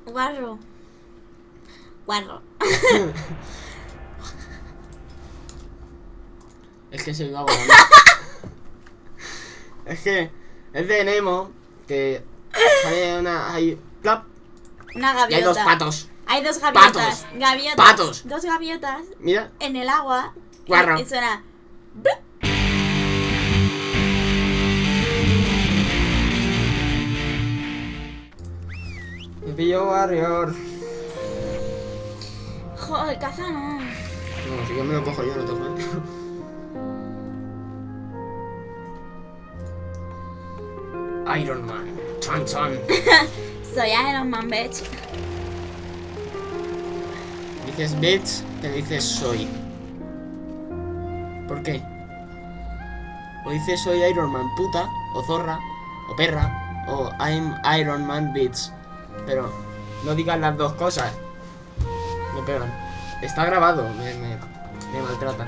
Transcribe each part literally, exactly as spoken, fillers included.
Guarro. Guarro. Es que se iba volando. Es que es de Nemo. Que sale una. Hay. Plop. Una gaviota. Y hay dos patos. Hay dos gaviotas. Patos. Gaviotas. Patos. Dos gaviotas. Mira. En el agua. Guarro. Y, y suena. Me pillo Warrior. Joder, caza no. No, si yo me lo cojo yo, no te jodas. Iron Man. Chan chan. Soy Iron Man, bitch. Dices bitch, te dices soy. ¿Por qué? O dices soy Iron Man puta, o zorra, o perra, o I'm Iron Man bitch. Pero no digas las dos cosas. Me pegan. Está grabado, me, me, me maltratan.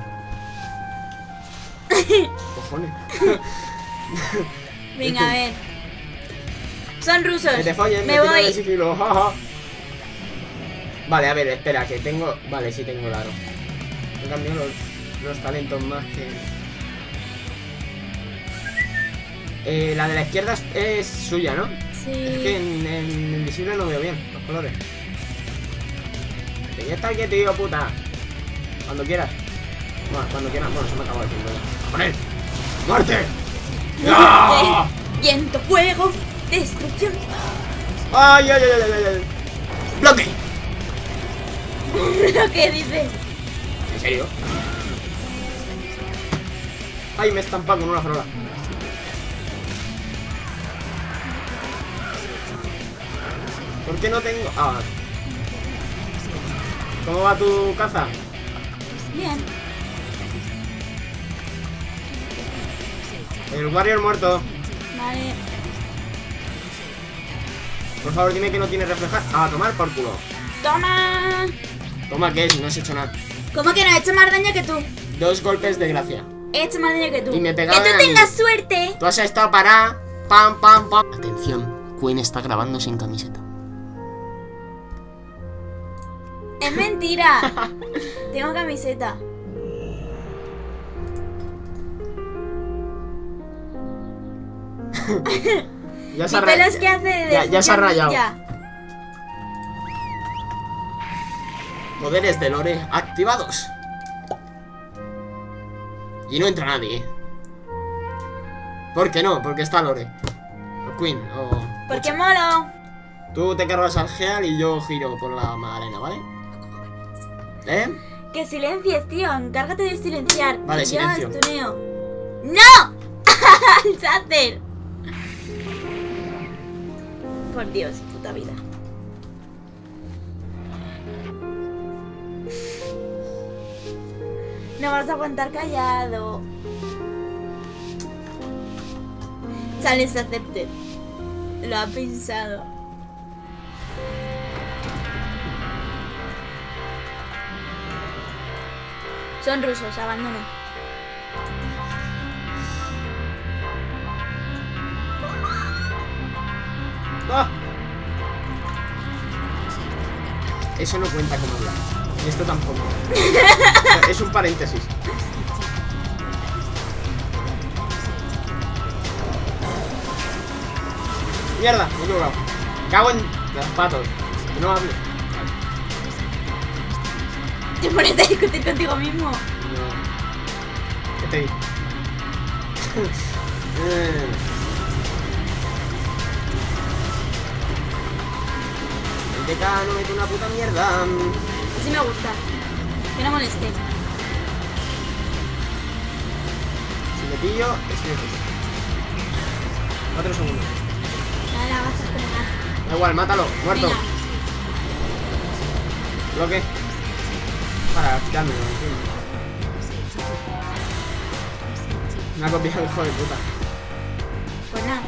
Cojones. Venga, a ver. Son rusos. Que te follen, me me voy. de sigilo, jaja. Vale, a ver, espera, que tengo. Vale, sí tengo el aro. He cambiado los, los talentos más que. Eh, la de la izquierda es, es suya, ¿no? Sí. Es que en, en invisible no veo bien los colores. Ya está aquí, tío, puta. Cuando quieras. Bueno, cuando quieras. Bueno, se me acabó de decir. ¡A poner! ¡Muerte! ¡Ah! Viento, fuego, destrucción. ¡Ay, ay, ay, ay, ay, ay! ¡Bloque! Lo que dice. ¿En serio? ¡Ay, me he estampado con una farola! ¿Por qué no tengo...? Ah. ¿Cómo va tu caza? Bien. El Warrior muerto. Vale. Por favor, dime que no tiene reflejar. A tomar por culo. Toma. Toma, ¿qué es? No has hecho nada. ¿Cómo que no? He hecho más daño que tú. Dos golpes de gracia. He hecho más daño que tú. Y me que pegaban tú a mí. tengas suerte. Tú has estado para... Pam, pam, pam. Atención, Queen está grabando sin camiseta. Es mentira. Tengo camiseta. Ya se ha Mi pelo rayado. es que hace de Ya, ya se ha rayado. ninja. Poderes de Lore activados. Y no entra nadie. ¿Por qué no? Porque está Lore. O Queen, o... Porque molo. Tú te cargas al Geal y yo giro por la arena, ¿vale? ¿Eh? Que silencies, tío. Encárgate de silenciar. Vale, Y yo silencio. estuneo. ¡No! ¡Chatter! Por Dios, puta vida. No vas a aguantar callado. Challenge accepted. Lo ha pensado. Son rusos, abandono. ¡Ah! Eso no cuenta como hablar. Y esto tampoco. O sea, es un paréntesis. Mierda, me he equivocado. Cago en los patos. Que no hable. Te pones a discutir contigo mismo. No. ¿Qué te digo? Eh. El D K no mete una puta mierda. Así me gusta. Que no moleste. Si me pillo, es que me pillo. Cuatro segundos. Dale, la vas a esperar. Da igual, mátalo, muerto. Venga. Bloque. Para quitármelo, entiendo. Me ha copiado el hijo de puta. Pues nada.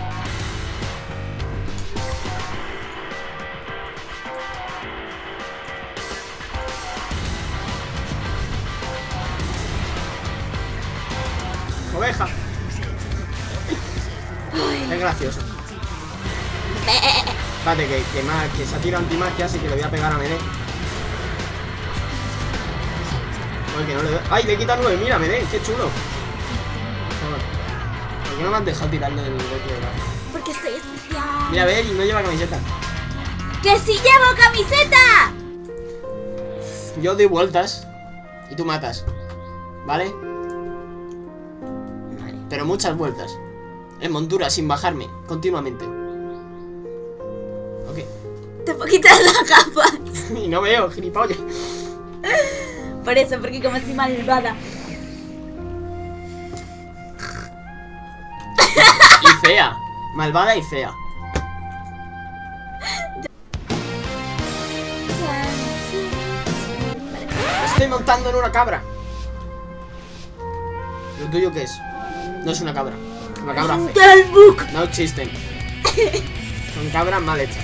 Oveja. Es gracioso. Espérate, que, que, más, que se ha tirado antimagia, así que le voy a pegar a Medé. Joder, que no le doy. ¡Ay, le quita nueve! Mira, Medé, qué chulo. Joder. ¿Por qué no me has dejado tirarle el golpe de brazo? Porque soy especial. Mira, a ver, y no lleva camiseta. ¡Que sí llevo camiseta! Yo doy vueltas y tú matas, ¿vale? Vale. Pero muchas vueltas. En montura, sin bajarme, continuamente. Ok. Te puedo quitar la capa. Y no veo, gilipollas. Por eso, porque como soy malvada. Y fea. Malvada y fea. Estoy montando en una cabra. ¿Lo tuyo qué es? No es una cabra. Una cabra Un fea. talbook. No existen. Son cabras mal hechas.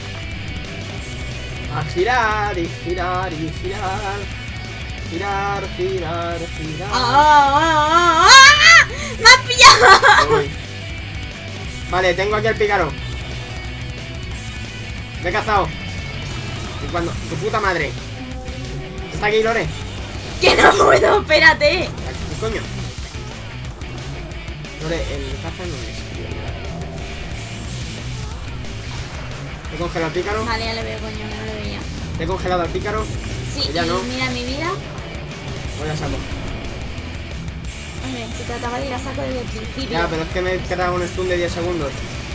A girar y girar y girar. Girar, girar, girar. ¡Ah, ah, ah, ah! ¡Me has pillado! Voy. Vale, tengo aquí al pícaro. Me he cazado. Y cuando. Tu puta madre. ¿Está aquí, Lore? ¡Que no puedo! ¡Espérate! ¿Qué coño? Lore, el caza no es. Te he congelado al pícaro. Vale, ya le veo, coño, que no lo veía. Te he congelado al pícaro. Sí, Ya y no. mira mi vida. Voy a saco. Hombre, se trataba de ir a saco desde el principio. Ya, pero es que me he quedado un stun de diez segundos.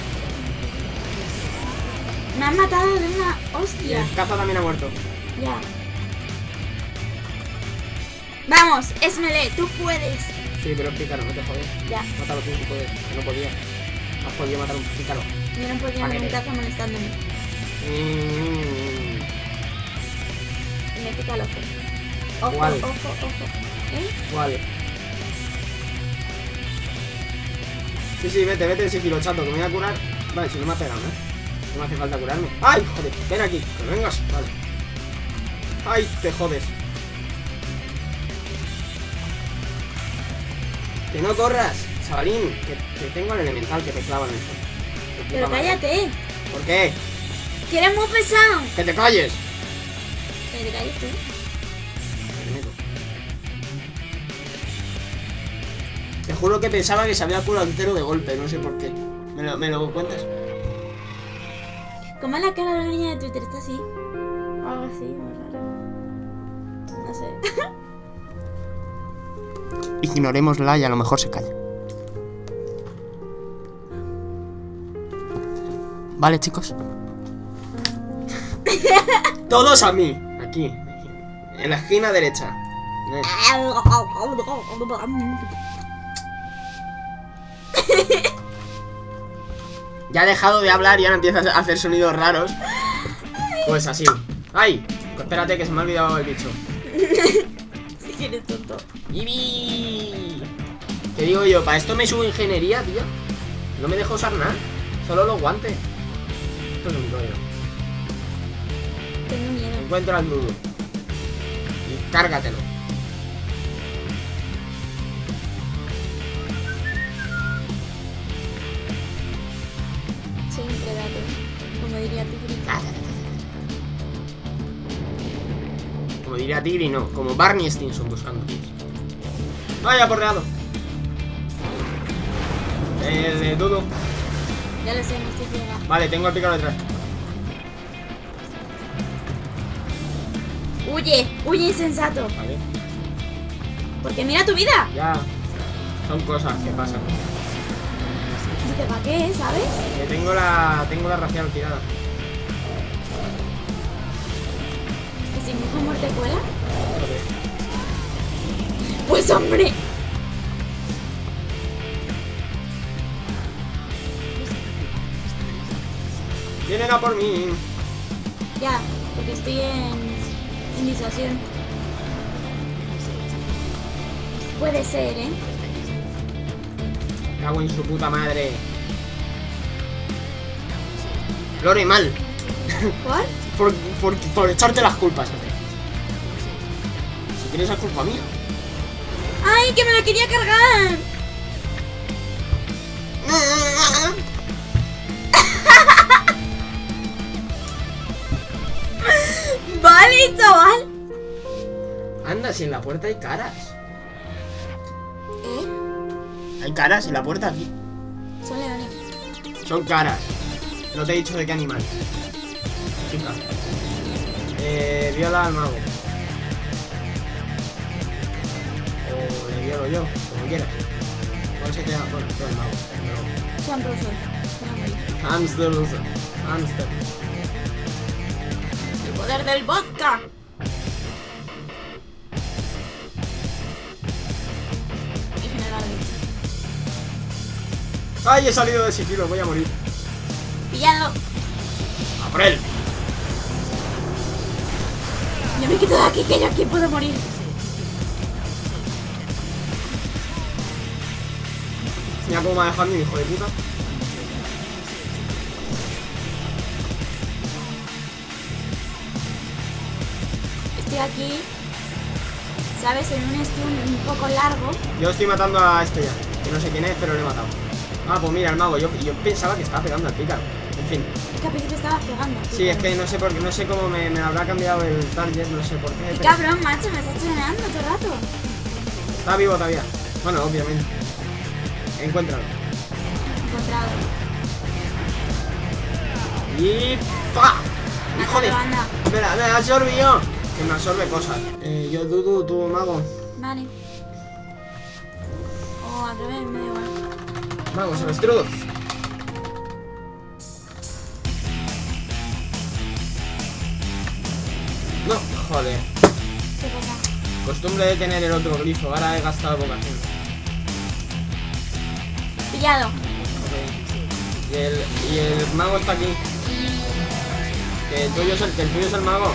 Me han matado de una Y hostia. el caza también ha muerto. Ya. Vamos, Esmele, tú puedes. Sí, pero el pícaro, no te jodes. Ya. Mátalo tú si puedes, que no podía. Has podido matar a un pícaro. Yo no podía Vale. ver un caza molestándome. Mm. Y me pica el ojo. Ojo, ¿Cuál? ojo, ojo. ¿Eh? ¿Cuál? Sí, sí, vete, vete en sigilo, chato, que me voy a curar. Vale, si no me ha pegado, ¿eh? No me hace falta curarme. ¡Ay, joder! Ven aquí, que no vengas. Vale. ¡Ay, te jodes! Que no corras, chavalín. Que, que tengo el elemental que te clava en el suelo. De puta Pero madre. cállate. ¿Por qué? Que eres muy pesado. ¡Que te calles! Que te calles tú. Me meto. Te juro que pensaba que se había curado entero de golpe, no sé por qué. ¿Me lo, me lo cuentas? ¿Cómo es la cara de la niña de Twitter? ¿Está así? O algo así, muy raro. No sé. Ignorémosla y a lo mejor se calla. Vale, chicos. Todos a mí. Aquí. En la esquina derecha. Eh. Ya ha dejado de hablar y ahora empieza a hacer sonidos raros. Pues así. ¡Ay! Espérate que se me ha olvidado el bicho. Si eres tonto. ¡Ibi! ¿Qué digo yo? ¿Para esto me subo ingeniería, tío? No me dejo usar nada. Solo los guantes. Esto es un rollo. Tengo miedo. Encuentra al nudo. Y cárgatelo. Soy un predator. Como diría Tigri. Como diría Tigri, no. Como Barney Stinson buscando. ¡Ay, aporreado! El de Dudu. Ya lo sé, no estoy ciega. Vale, tengo al pícaro detrás. Huye, huye insensato. Vale. Porque mira tu vida. Ya. Son cosas que pasan. Dice, ¿para qué? ¿Sabes? Que tengo la. Tengo la racial tirada. Que si mi hijo muerte cuela. Pues hombre. Vienen a por mí. Ya, porque estoy en, en disuasión. Puede ser, ¿eh? Cago en su puta madre. Lore, mal. ¿Cuál? Por, por, por echarte las culpas. Si quieres, es culpa mía. ¡Ay, que me la quería cargar! ¡Sí, chaval! Anda, si en la puerta hay caras. ¿Eh? Hay caras en la puerta aquí. Son leones. Son caras. No te he dicho de qué animal. Chica. Eh, viola al mago. O le violo yo, como quieras. ¿Cuál se queda? Bueno, todo el mago. Pero... Son rusos. Hamster ruso. Hamster. El poder del vodka. Y general. ¡Ay, he salido de sigilo! Voy a morir. Pillado. ¡A por él! Yo me quito de aquí, que yo aquí puedo morir. Mira cómo me ha dejado mi hijo de puta. Estoy aquí, ¿sabes? En un stun un poco largo. Yo estoy matando a este ya. Que no sé quién es, pero lo he matado. Ah, pues mira, el mago. Yo, yo pensaba que estaba pegando al pícaro. En fin. Es que al principio estaba pegando. Sí, es que no sé por qué, no sé cómo me, me habrá cambiado el target, no sé por qué. Y pero cabrón, macho, me estás choneando todo el rato. está vivo todavía. Bueno, obviamente. Encuéntralo. Encontrado. Y... ¡pa! ¡Hijo de... Anda, anda. Me la, me la absorbió. Que me absorbe cosas. Eh, yo dudo, tu mago. Vale. Oh, al revés, me da igual. Mago, se avestruz. No, joder. ¿Qué pasa? Costumbre de tener el otro grifo. Ahora he gastado vocación. Pillado. Ok. Y el, y el mago está aquí. Que el tuyo es el, que el tuyo es el mago.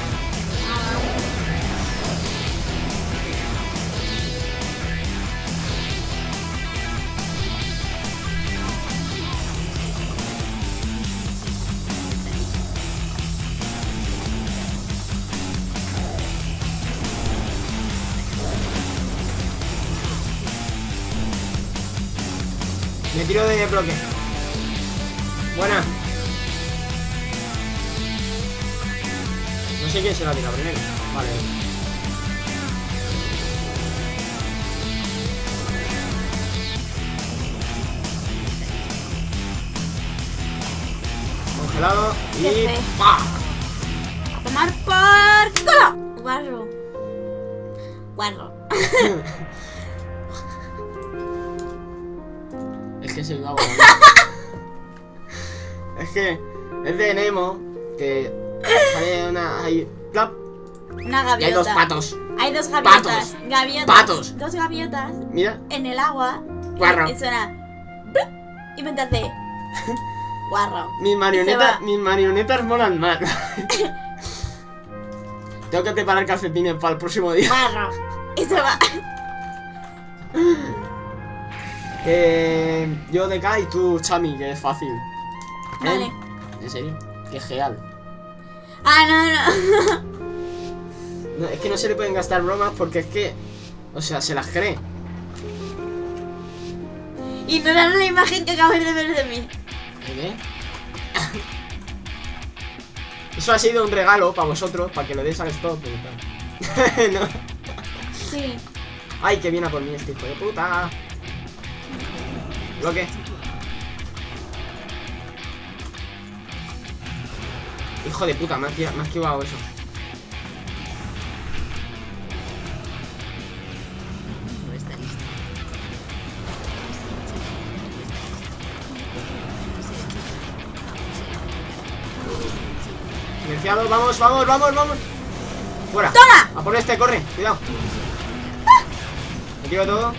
Me tiro de bloque. Buena. No sé quién se la tira primero. Vale. Congelado y... Qué fe. ¡pa! A tomar por culo. Guarro. Guarro. Es que se iba a volar. Es que es de Nemo que sale una... Hay, plop, Una y gaviota. hay dos patos. Hay dos gaviotas. Patos. Gaviotas. Patos. Dos gaviotas Mira. en el agua. Guarro. Y, y suena. ¡blup! Y me hace. Guarro. Mis Y se marionetas, va. mis marionetas molan más. Tengo que preparar calcetines para el próximo día. Guarro. Y se va. Eh, yo de K y tú Chami, que es fácil. ¿Eh? Vale. ¿En serio? Qué geal. Ah, no, no. No, es que no se le pueden gastar bromas porque es que... O sea, se las cree. Ignorar la imagen que acabas de ver de mí. ¿Qué? Eso ha sido un regalo para vosotros, para que lo deis al stop. No. Sí. Ay, que viene a por mí este hijo de puta. Bloque. Hijo de puta, me ha esquivado, me ha esquivado eso. Silenciado, vamos, vamos, vamos, vamos. Fuera. ¡Toma! A por este, corre, cuidado. Me tiro todo.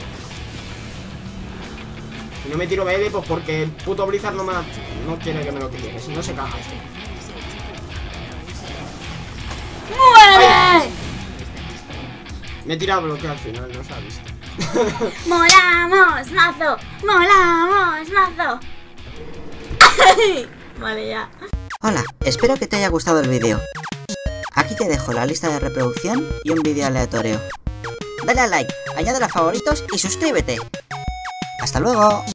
Si no me tiro B L, pues porque el puto Blizzard no, me, no quiere que me lo tire. Si no se caga este. ¡Muere! Me he tirado bloqueo al final, no se ha visto. ¡Molamos, mazo! ¡Molamos, mazo! Vale, ya. Hola, espero que te haya gustado el vídeo. Aquí te dejo la lista de reproducción y un vídeo aleatorio. Dale a like, añádelo a favoritos y suscríbete. ¡Hasta luego!